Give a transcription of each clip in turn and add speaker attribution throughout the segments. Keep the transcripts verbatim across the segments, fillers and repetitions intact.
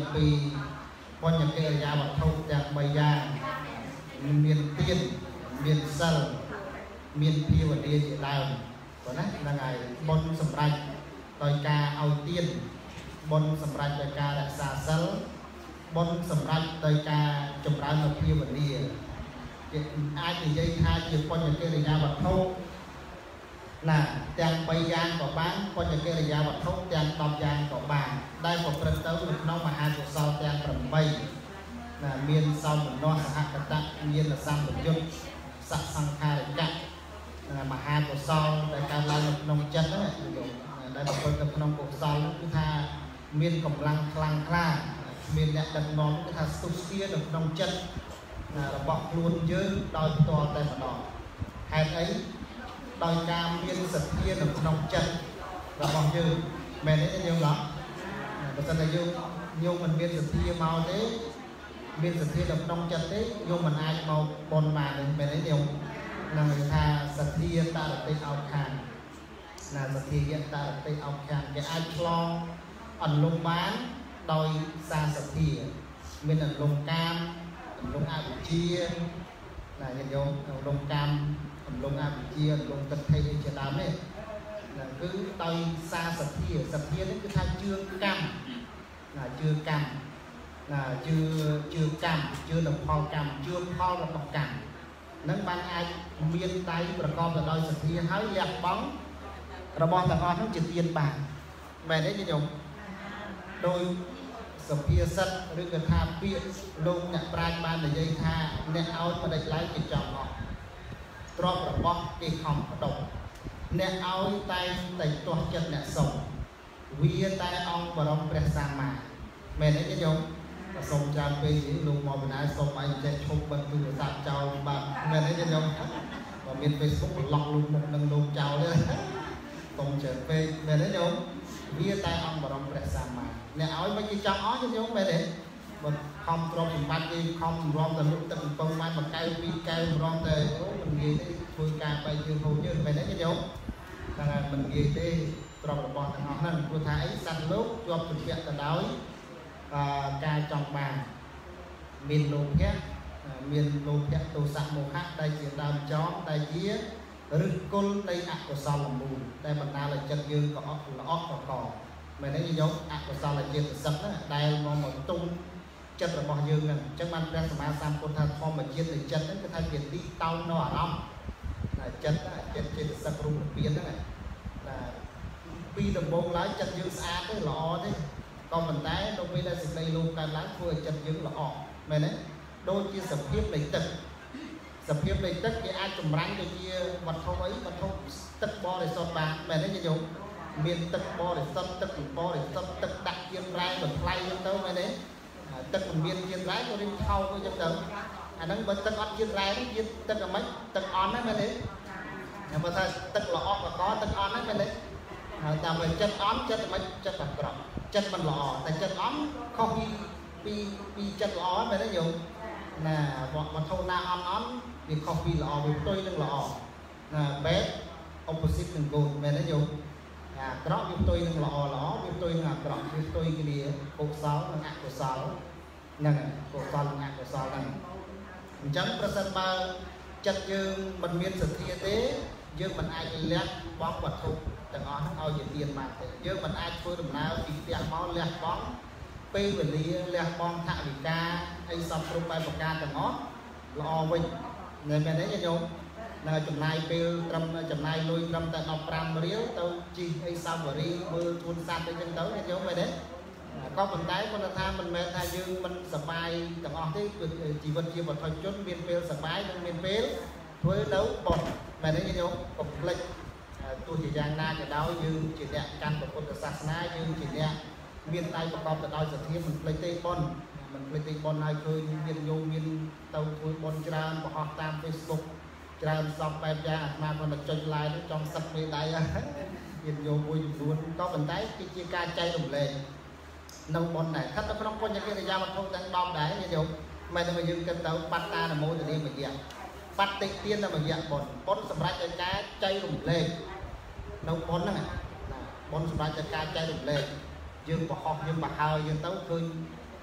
Speaker 1: អំពីបញ្ញកិរិយាវត្ថុទាំងបីយ៉ាងមានទានមានសិលមានភាវនាជាដើមព្រោះណាហ្នឹងហើយបុណ្យសម្រាប់ដោយការឲ្យទានបុណ្យសម្រាប់ដោយការរក្សាសិលបុណ្យសម្រាប់ដោយការចម្រើននៅភាវនាអាចនិយាយថាជាបញ្ញកិរិយាវត្ថុណាទាំងបីយ៉ាងក៏បានបញ្ញកិរិយាវត្ថុទាំងដប់យ៉ាងក៏បានដែលប្រព្រឹត្តទៅនៅក្នុងមហាកុសលទាំងប្រាំបីណាមានសោមនស្សសហកតៈមានសម្បយុទ្ធសសង្ខារិកៈមហាកុសលដែលកើតឡើងនៅក្នុងចិត្តហ្នឹងដែលប្រព្រឹត្តទៅក្នុងកុសលគឺថាមានកម្លាំងខ្លាំងក្លាមានអ្នកដឹកនាំគឺថាស្ទុះស្ទានៅក្នុងចិត្តរបស់ខ្លួនយើងដោយផ្ទាល់តែម្ដងហេតុអីដោយការមានសទ្ធានៅក្នុងចិត្តរបស់យើងមែនទេយើងឡោះបើមិនតែយើងយើងមិនមានសទ្ធាមកទេមានសទ្ធានៅក្នុងចិត្តទេយើងមិនអាចមកបនបានមែនទេយើងនឹងថាសទ្ធាតរតិអោខានណាសទ្ធាយតរតិអោខានគេអាចឆ្លងអន្លង់បានដោយសារសទ្ធាមានអន្លង់កាមអន្លង់អវិជ្ជាណាញាតិញោមអន្លង់កាមអន្លង់អវិជ្ជាអន្លង់ទឹកថេជាដើមនេះណាគឺដោយសារសទ្ធាសទ្ធានេះគឺថាជឿកម្មណាជឿកម្មណាជឿជឿកម្មជឿនឹងផលកម្មជឿផលរបស់កម្មនឹងបានអាចមានដៃប្រកបទៅដោយសទ្ធាហើយលះបង់របស់ទាំងអស់នោះជាទានបានមែនទេញោមដោយសភាសិទ្ធឬក៏ថាពាក្យលោកអ្នកប្រាជ្ញបាននិយាយថាអ្នកឲ្យបដិឡើយគេចង់អស់ទ្រព្យរបស់គេខំបដុកអ្នកឲ្យតែតែទាស់ចិត្តអ្នកសុំវាតែអង្គបរមព្រះសម្មាមែនទេញោមសូមច្រើនពេកលោកមកបណ្ដាសូមឲ្យចេះឈប់បិទទូរស័ព្ទចោលបាទមែនទេញោមបើមាន Facebook ប្លុកលោកមុខនឹងលោកចោលទេសូមច្រើនពេកមែនទេញោមវាតែអង្គបរមព្រះសម្មាអ្នកឲ្យមិនគេចង់អស់ញោមមែនទេបើខំទ្រព្យសម្បត្តិគេខំរំតែលុបទឹកកំប៉ុងបានមួយកែវពីរកែវរំតែអូមិនងាយទេធ្វើការបែកជើងហូរយើងមែនទេញោមថាមិនងាយទេទ្រព្យរបស់ទាំងអស់ហ្នឹងព្រោះថាអីសត្វលោកជាប់ជំពាក់ទៅដោយការចង់បានមានលោភៈមានលោភៈទោសៈមោហៈដែលជាដើមចងដែលជាឫសគល់នៃអកុសលមូលដែលបណ្ដាលឲ្យចិត្តយើងក៏អត់ល្អក់កកមែនទេញោមអកុសលចេតសិកហ្នឹងដែលមកមកទុំចិត្តរបស់យើងហ្នឹងអញ្ចឹងបានព្រះសម្មាសម្ពុទ្ធថាធម្មជាតិនៃចិត្តហ្នឹងគឺថាជាទីតោងនៅអារម្មណ៍ចិត្តចិត្តចេតសិករូបភាពហ្នឹងណាពីដំបូងឡើយចិត្តយើងស្អាតទេល្អទេក៏ប៉ុន្តែនៅពេលដែលសេចក្តីលោភកើតឡើងធ្វើឲ្យចិត្តយើងល្អមែនទេដូចជាសភាពនៃទឹកសភាពនៃទឹកគេអាចចម្រាញ់ដូចជាវត្ថុអីវត្ថុទឹកបរិសុទ្ធបានមែនទេញោមមានទឹកបរិសុទ្ធទឹកបរិសុទ្ធទឹកដាក់ជាតិរ៉ែបន្ថៃហ្នឹងទៅមែនទេទឹកមិនមានជាតិរ៉ែក៏រៀងថោទៅចឹងទៅអាហ្នឹងបើទឹកអត់ជាតិរ៉ែហ្នឹងជាតិទឹកអាម៉េចទឹកអន់ហ្នឹងមែនទេតែបើថាទឹកល្អកកទឹកអន់ហ្នឹងមែនទេហើយតាមតែចិត្តអន់ចិត្តអាម៉េចចិត្តអាក្រក់ចិត្តមិនល្អតែចិត្តអន់ខុសពីពីពីចិត្តល្អមែនទេញោមណាវត្ថុណាអន់អន់វាខុសពីល្អវាផ្ទុយនឹងល្អណា bad opposite នឹង good មែនទេញោមអាក្រក់វាផ្ទុយនឹងល្អល្អវាផ្ទុយនឹងអាក្រក់វាផ្ទុយគ្នាកុសលនិងអកុសលហ្នឹងកុសលនិងអកុសលហ្នឹងអញ្ចឹងប្រសិនបើចិត្តយើងមិនមានសទ្ធាទេយើងមិនអាចលះបង់វត្ថុទាំងអស់ហ្នឹងឲ្យជាទានបានទេយើងមិនអាចធ្វើដំណើរពីផ្ទះមកលះបង់ពេលវេលាលះបង់ថវិកាអីសពគ្រប់បែបប្រការទាំងអស់ល្អវិញមែនមែនទេញោមនៅចំណាយពេលត្រឹមចំណាយលុយត្រឹមតែដប់ប្រាំរៀលទៅជីអីសាវរីមើលជួនសัตว์អីចឹងទៅញោមមែនទេក៏ប៉ុន្តែគាត់ថាមិនមែនថាយើងមិនសប្បាយទាំងអស់ទេគឺជីវិតជាវត្ថុជនមានពេលសប្បាយនិងមានពេលធ្វើនៅបោះមែនទេញោមកុំភ្លេចទោះជាយ៉ាងណាក៏ដោយយើងជាអ្នកកាន់ពុទ្ធសាសនាយើងជាអ្នកមានដៃប្រកបទៅដោយសទ្ធាមិនភ្លេចទេប៉ុនមិនភ្លេចទេប៉ុនហើយឃើញមានញោមមានទៅធ្វើប៉ុនច្រើនបោះតាម Facebook ច្រើនសពបែបយ៉ាងអាត្មាគាត់ទៅចុច like ចង់សឹកមេដៃមានញោមមួយចំនួនក៏ប៉ុន្តែគឺជាការចែករំលែកនៅប៉ុនដែរស្ថិតនៅក្នុងបញ្ញកិរិយាវត្ថុទាំងដប់ដែរញោមមិនតែយើងគិតទៅបត្តានមោទនីមយៈបតិទានមយៈប៉ុនប៉ុនសម្រាប់ឲ្យការចែករំលែកនៅប៉ុនហ្នឹងណាប៉ុនសម្រាប់ឲ្យការចែករំលែកយើងបោះយើងបោះហើយយើងទៅឃើញ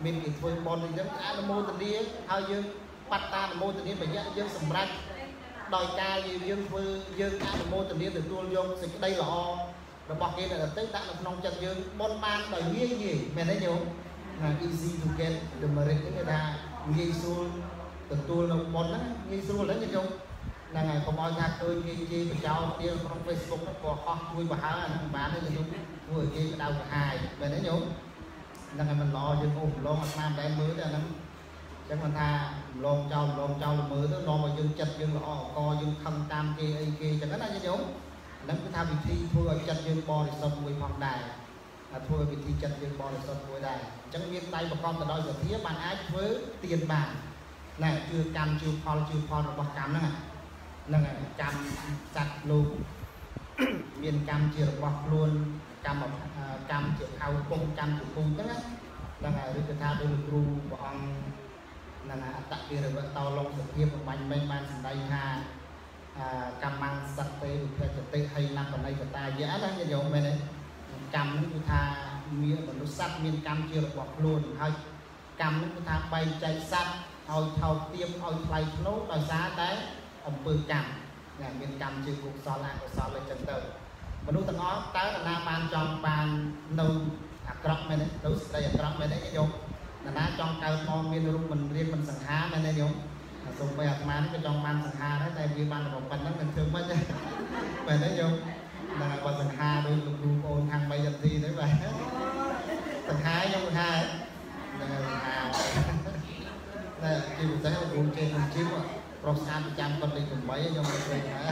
Speaker 1: មានគេធ្វើបនអញ្ចឹងអនុមោទនាហើយយើងបត្តាអនុមោទនាបញ្ញាយើងសម្រេចដោយការយើងធ្វើយើងអនុមោទនាទទួលយកសេចក្តីល្អរបស់គេដល់ទៅដាក់នៅក្នុងចិត្តយើងបនបានដោយងាយងាយមែនទេញោម easy to get the merit គេថាងាយស្រួលទទួលនៅបនហ្នឹងងាយស្រួលហ្នឹងញោមហ្នឹងហើយកុំឲ្យថាឃើញគេជេរបចោលទៀតក្នុង Facebook ហ្នឹងក៏ខុសជួយបើហើយអាហ្នឹងបានទេញោមធ្វើឲ្យគេក្តៅក្រហាយមែនទេញោមហ្នឹងហើយមិនល្អយើងអូប្រឡងអាស្មាមិនដែលមើលទេអាហ្នឹងចឹងមិនថាប្រឡងចោលប្រឡងចោលមើលទៅនាំឲ្យយើងចិត្តយើងល្អអកយើងខំតាមគេអីគេចឹងណាញោមហ្នឹងគឺថាវិធីធ្វើឲ្យចិត្តយើងបរិសុទ្ធមួយផងដែរធ្វើវិធីចិត្តយើងបរិសុទ្ធមួយដែរអញ្ចឹងមានដៃប្រកបទៅដោយសទ្ធាបានអាចធ្វើទានបានណែជឿកម្មជឿផលជឿផលរបស់កម្មហ្នឹងហ្នឹងហើយកម្មសត្វលោកមានកម្មជារបស់ខ្លួនកម្មកម្មជាខៅពងកម្មជាពូជហ្នឹងហ្នឹងហើយឬក៏ថាដោយលោកគ្រូព្រះអង្គហ្នឹងហើយអត្តកិរិវតោឡងសុភាពបំបញ្ញមិញបានសម្ដែងថាកម្មងសត្វទេវិភេទតិហើយណាបណៃកតាយៈណាញោមមែនទេកម្មហ្នឹងគឺថាមានមនុស្សសត្វមានកម្មជារបស់ខ្លួនហើយកម្មហ្នឹងគឺថាបែងចែកសត្វឲ្យថោកទាបឲ្យថ្លៃថ្នូរដោយសារតែអំពើកម្មណាមានកម្មជាកុសលអកុសលអញ្ចឹងទៅមនុស្សទាំងអស់តើណាបានចង់បាននៅអាក្រក់មែនទេនៅស្ដីអាក្រក់មែនទេញោមណាចង់កើតមកមានរូបមិនរៀនមិនសង្ហាមែនទេញោមសូម្បីអាត្មាក៏ចង់បានសង្ហាដែរតែវាបានរបស់ប៉ុណ្ណឹងមិនធ្វើមិនទេមែនទេញោមណាបើសង្ហាដោយលោកគ្រូបងខាងបីយន្ទីទេបាទសង្ហាខ្ញុំសង្ហាណាសង្ហាណាជាពិសេសគ្រូចេញជីវប្រុសស្អាតប្រចាំគាត់លេខtámខ្ញុំមិនឃើញថា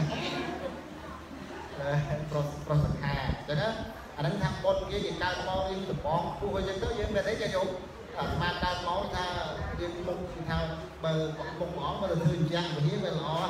Speaker 1: ប្រុសប្រុសសង្ហាអញ្ចឹងណាអាហ្នឹងថាបុតគេគេកើតមកយើងតំបងពោះអញ្ចឹងទៅយើងមានអីចាញោមអាស្មាតកើតមកថាយើងមុខថាបើមុខបងបើទៅធ្វើអញ្ចឹងវិហារវាល្អ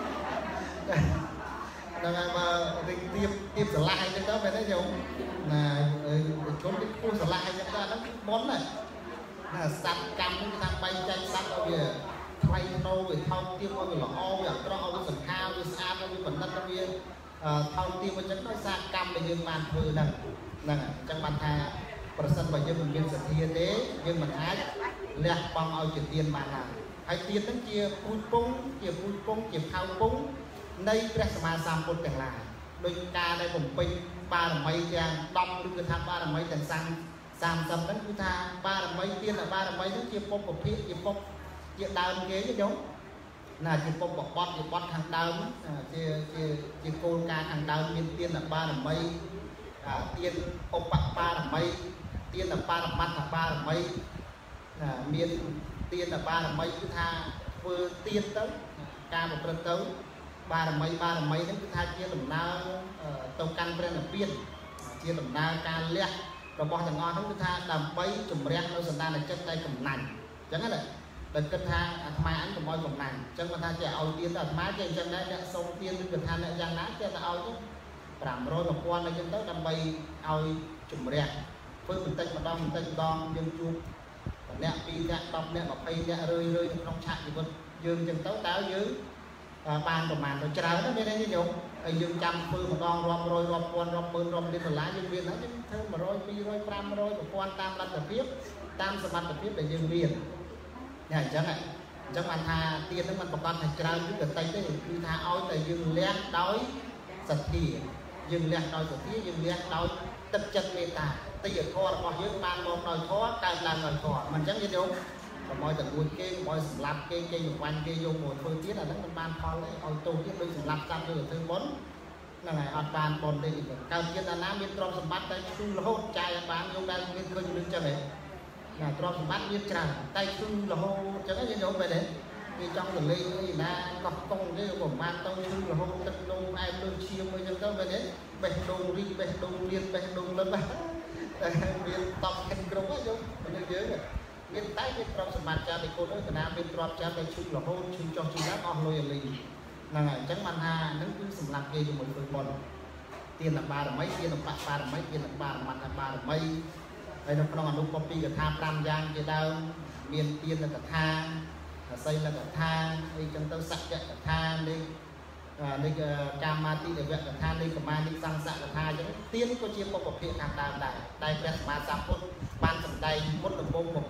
Speaker 1: ដល់ហើយបើរីកទៀបទៀបស្រឡះអីចឹងទៅមែនទេញោមណាជុំនេះពោះស្រឡះអីចឹងទៅអាហ្នឹងបុនណាណាសត្វកម្មនេះថាបែងចែកសត្វឲ្យវាថ្លៃថ្នូរវាថោកទាបឲ្យវាល្អវាអាក្រក់ឲ្យវាសង្ខារវាស្អាតឲ្យវាបណ្ឌិតឲ្យវាថោកទាបអញ្ចឹងដោយសារកម្មដែលយើងបានធ្វើហ្នឹងហ្នឹងអញ្ចឹងបានថាប្រសិនបើយើងមិនមានសទ្ធាទេយើងមិនអាចលះបង់ឲ្យជាទានបានឡើយហើយទានហ្នឹងជាពូជពងជាពូជពងជាផៅពងនៃព្រះសម្មាសម្ពុទ្ធទាំងឡាយដោយការដែលបំពេញបារមីទាំងដប់ឬក៏ថាបារមីទាំងសាំសាមសិបហ្នឹងគឺថាបារមីទានបារមីហ្នឹងជាពុបពភិជាពុបជាដើមគេទេញោមណាជាពុបបបត់ជាបត់ខាងដើមជាជាជាគោលការណ៍ខាងដើមមានទានបារមីទានឧបបារមីទានបារមត្តបារមីមានទានបារមីគឺថាធ្វើទានទៅការប្រព្រឹត្តទៅបារមីបារមីហ្នឹងគឺថាជាដំណើរទៅកាន់ព្រះនិព្វានជាដំណើរការលះរបស់ទាំងអស់ហ្នឹងគឺថាដើម្បីជំរះនៅសន្តានចិត្តតែកំណាញ់អញ្ចឹងណាដែលគិតថាអាត្មាអញកុំឲ្យកំណាញ់អញ្ចឹងគាត់ថាចេះឲ្យទៀនទៅអាត្មាចេះអញ្ចឹងដែរអ្នកសុំទៀនឬគាត់ថាអ្នកយ៉ាងណាចេះតែឲ្យទៅប្រាំរយ mộtពាន់អញ្ចឹងទៅដើម្បីឲ្យជំរះធ្វើបន្តិចម្ដងបន្តិចម្ដងយើងជួបអ្នកពីរអ្នកដប់អ្នកម្ភៃអ្នករឿយរឿយក្នុងឆាកជីវិតយើងអញ្ចឹងទៅតើយើងបានប្រមាណទៅច្រើនណាមានទេញោមហើយយើងចាំធ្វើម្ដងរាប់រយរាប់ពាន់រាប់ម៉ឺនរាប់លានដុល្លារយើងមានហើយយើងធ្វើmột trăm ពីររយ ប្រាំរយ mộtពាន់តាមលទ្ធភាពតាមសមត្ថភាពដែលយើងមានតែអញ្ចឹងអញ្ចឹងបានថាទៀនហ្នឹងมันប្រកាសថាច្រើនគឺកតិចទេគឺថាឲ្យតែយើងលះដោយសទ្ធាយើងលះដោយសទ្ធាយើងលះដោយទឹកចិត្តមេត្តាតិយធម៌របស់យើងបានមកដោយធម៌កើតឡើងដោយធម៌មិនអញ្ចឹងយល់កុំឲ្យតែរួចគេកុំឲ្យសម្លាប់គេគេយកវាញ់គេយកមកធ្វើទៀតអាហ្នឹងមិនបានផលទេឲ្យទោសទៀតដូចសម្លាប់ចាប់ទៅធ្វើបុណ្យហ្នឹងហើយអត់បានបុណ្យទេកើតជាតិអាណាមានទ្រព្យសម្បត្តិតែឈឺរហូតចាយអត់បានយកដែលមានឃើញរឿងចឹងហ៎ណាទ្រព្យសម្បត្តិមានច្រើនតែឈឺរហូតចឹងហ្នឹងយកមែនទេគេចង់ទៅលេងអីណាកោះកុងទេក៏មិនបានទៅឈឺរហូតទឹកនោមឯមលើឈាមអីចឹងទៅមែនទេបេះដូងរីកបេះដូងលៀនបេះដូងលិនតែមានតបខិនក្រុងហ្នឹងយកមនុស្សយើងមានតែមានទ្រព្យសម្បត្តិច្រើនតែគុណទៅកណាមានទ្រព្យច្រើនតែឈឺរហូតឈឺចុះឈឺឡើងអស់លុយអលីហ្នឹងហើយអញ្ចឹងបានថាហ្នឹងគឺសម្រាប់គេជាមួយធ្វើបុណ្យទានបារមីទានបៈបារមីទានបារមត្តបារមីហើយនៅក្នុងអនុបពីកថាប្រាំយ៉ាងជាដើមមានទានកថាសីលកថាអីចឹងទៅសក្យកថានៃនៃកាមាតិវកថានៃកម្មានិសង្សកថាអញ្ចឹងទានក៏ជាពុទ្ធភាគខាងដើមដែរដែលព្រះសម្មាសម្ពុទ្ធបានសម្ដែងមុនដំបូងមក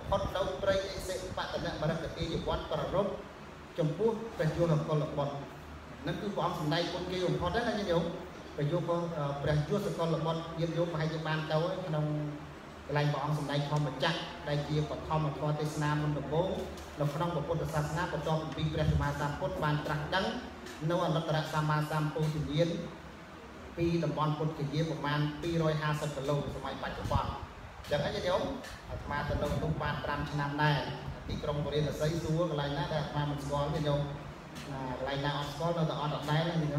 Speaker 1: ផុតនៅព្រៃអិសិបតនៈបរិកតិជាវត្តប្ររពចំពោះព្រះយសកលបុត្រហ្នឹងគឺព្រះអង្គសម្ដែងគុណគេបំផុតណាញាតិញោមព្រះយសព្រះយសកលបុត្រញាតិញោមប្រហែលជាបានទៅក្នុងកន្លែងព្រះអង្គសម្ដែងធម្មចក្រដែលជាបឋមធម៌ទេសនាមុនដំបូងនៅក្នុងពុទ្ធសាសនាបន្ទាប់ពីព្រះសម្មាសម្ពុទ្ធបានត្រាស់ដឹងនៅអនុត្តរសម្មាសម្ពុទ្ធញ្ញាណពីតំបន់ពុទ្ធគយាប្រមាណពីររយហាសិបគីឡូសម័យបច្ចុប្បន្នអញ្ចឹងហើយយោអាត្មាទៅនៅនោះបានប្រាំឆ្នាំដែរទីក្រុងបរិយាស័យសួរកន្លែងណាដែលអាត្មាមិនស្គាល់ទេយោកន្លែងណាអត់ស្គាល់នៅតែអត់អត់ដែរណាយោ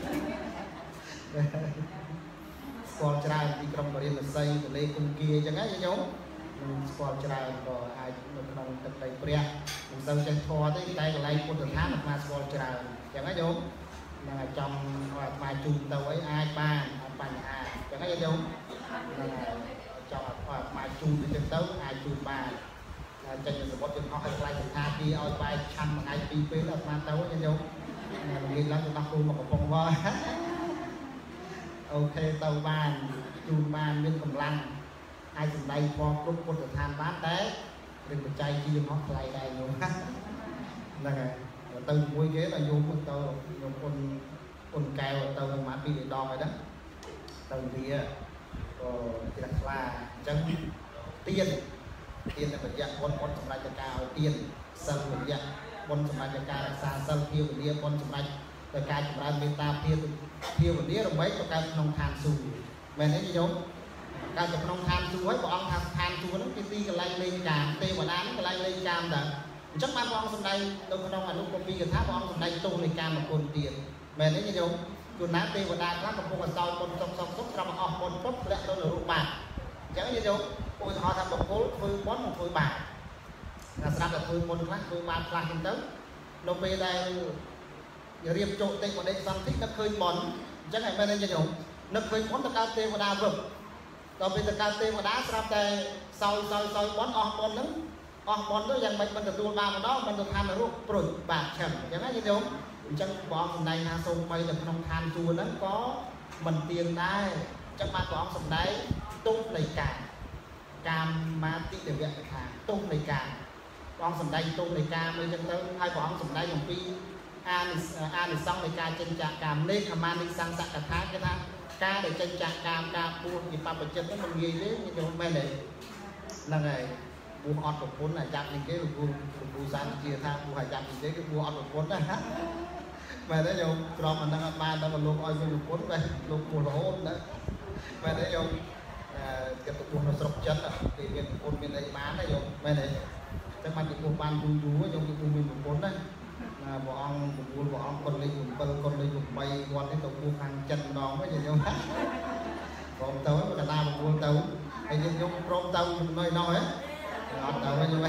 Speaker 1: ស្គាល់ច្រើនទីក្រុងបរិយាស័យទលេគុំគៀអញ្ចឹងហើយយោស្គាល់ច្រើនក៏អាចនៅក្នុងទឹកដីព្រះមិនសូវចេះធម៌ទេតែកន្លែងពុទ្ធដ្ឋានអាត្មាស្គាល់ច្រើនអញ្ចឹងហើយយោនឹងឲ្យចំអាត្មាជូនទៅអីអាចបានអត់បញ្ហាអញ្ចឹងហើយយោនឹងចង់ឲ្យអាត្មាជូនទៅចឹងទៅអាចជូនបានចេញសមុទ្រយើងអស់ឲ្យថ្លៃសន្តាគារឲ្យបែកឆាន់មួយថ្ងៃពីរពេលអាត្មាទៅចឹងយោល្ងាចឡើងទៅដោះគោមកកំពង់វត្តអូខេទៅបានជូនបានមានកម្លាំងអាចសម្ដែងធម៌គ្រប់ពុទ្ធដ្ឋានបានតែរឿងបច្ច័យជាអស់ថ្លៃដែរយោហ្នឹងហើយទៅជាមួយគេដល់យោមកទៅយោពុនពុនកែវទៅប្រហែលពីរដងហើយហ្នឹងទៅវាក៏ជ្រះថ្លាអញ្ចឹងទៀនទៀនបរិយាបុណ្យបុណ្យសម្រាប់ចការឲ្យទៀនសិលបរិយាបុណ្យសម្រាប់ចការរក្សាសិលភាវនាបុណ្យសម្រាប់ទៅការចម្រើនមេត្តាភាវភាវនារំលែកទៅកើតក្នុងឋានសួគ៌មែនទេញោមកើតទៅក្នុងឋានសួគ៌ហើយព្រះអង្គថាឋានសួគ៌ហ្នឹងគឺទីកន្លែងលេងកាមទេវតាហ្នឹងកន្លែងលេងកាមតើអញ្ចឹងបានព្រះអង្គសម្ដែងនៅក្នុងអនុគពីកថាព្រះអង្គសម្ដែងទោសនៃកាមគុណទៀតមែនទេញោមជួនណាទេវតាខ្លះកំពុងតែសោយបុណ្យសុខសុខសុខត្រឹមអស់បុណ្យពុតធ្លាក់ទៅនរកបាបអញ្ចឹងញោមឧទាហរណ៍ថាបុគ្គលធ្វើបុណ្យធ្វើបាបតែស្រាប់តែធ្វើបុណ្យខ្លះធ្វើបាបខ្លះហ្នឹងទៅនៅពេលដែលរៀបជោគតិបដិសន្ធិនឹកឃើញបុណ្យអញ្ចឹងហើយមែនទេញោមនឹកឃើញបុណ្យទៅកើតទេវតាវឹកដល់ពេលទៅកើតទេវតាស្រាប់តែសោយសោយសោយបុណ្យអស់បុណ្យហ្នឹងអស់បុណ្យទៅយ៉ាងម៉េចមិនទទួលបានម្ដងមិនទៅឋាននរកព្រុយបាបឆឹងអញ្ចឹងណាញោមអញ្ចឹងព្រះអង្គសម្ដែងថាសូម្បីនៅក្នុងឋានសួគ៌ហ្នឹងក៏មិនទៀងដែរអញ្ចឹងបានព្រះអង្គសម្ដែងទោសនៃកាមកាមមាតិដវៈថាទោសនៃកាមព្រះអង្គសម្ដែងទោសនៃកាមអីចឹងទៅហើយព្រះអង្គសម្ដែងអំពីអានិអានិសង្ឃនៃការចិញ្ចាកាមនេះខមានិសង្សកថាគេថាការដែលចិញ្ចាកាមការពួសជាបព្វជិតហ្នឹងមិនងាយទេញោមមែនទេហ្នឹងហើយពួសអត់ប្រពន្ធអាយ៉ាប់នេះគេលោកគ្រូលោកគ្រូសានជាថាពួសអាយ៉ាប់នេះគេគឺពួសអត់ប្រពន្ធណាមែនទេញោមក្រមអាហ្នឹងអត់បានដល់លោកឲ្យមានប្រពន្ធបែរលោកពួសរហូតណាមែនទេញោមអឺគេប្រពន្ធនៅស្រុកចិនគេមានប្រពន្ធមានអីបានណាញោមមែនទេតែមិនពីពួសបានយូរយូរញោមគឺមានប្រពន្ធណាព្រះអង្គពពលព្រះអង្គគុណលេខbảyគុណលេខtámគាត់នេះទៅពួសខាងចិនម្ដងវិញញោមព្រមទៅកណ្ដាលពពលទៅហើយញោមព្រមទៅនៅនោះហ៎អត់ទៅវិញញោមអា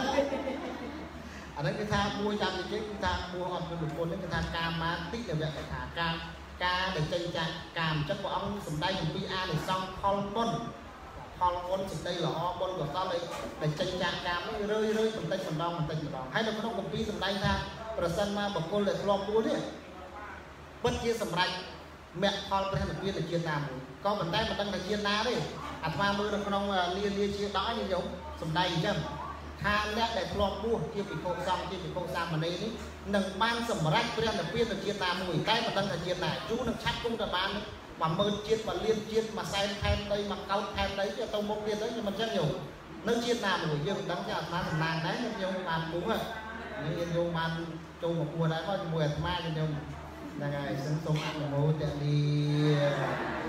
Speaker 1: ហ្នឹងគឺថាមួយចាំតិចគឺថាពួសអត់មានប្រពន្ធនេះគឺថាកាមាតិដវៈថាការការដែលចេញចាក់កាមអញ្ចឹងព្រះអង្គសម្ដែងអំពីអានិសង្ឃផលបុណ្យផលបុណ្យសេចក្តីល្អបុណ្យកុសលដែលចេញចាក់កាមនេះរឿយរឿយបន្តិចម្ដងបន្តិចម្ដងហើយនៅក្នុងគម្ពីរសម្ដែងថាប្រសិនមកបុគ្គលដែលធ្លាប់ពួសនេះពិតជាសម្រេចមគ្គផលព្រះនិព្វានជាតាមមួយក៏មិនដែលមិនដឹងថាជាណាទេអាត្មាមើលនៅក្នុងលាលាជាដល់ញោមសម្ដែងអញ្ចឹងថាអ្នកដែលធ្លាប់ពួសជាភិក្ខុសង្ឃជាភិក្ខុសាមណេរនេះនឹងបានសម្រេចព្រះនិព្វានជាតាមមួយតែមិនដឹងថាជាណាយូរនឹងឆាត់គង់តែបានមួយម៉ឺនជាតិមួយលានជាតិមួយសែនខែនដីមួយកោតខែនដីទៅមុខទៀតទៅមិនអញ្ចឹងញោមនៅជាតិណាមួយយើងមិនដឹងថាអាត្មាសំណាងដែរញោមបានពុះហ្នឹងយើងយកបានចូលមកពួរដែរមកជាមួយអាត្មាខ្ញុំហ្នឹងហើយសូមសូមអនុមោទនា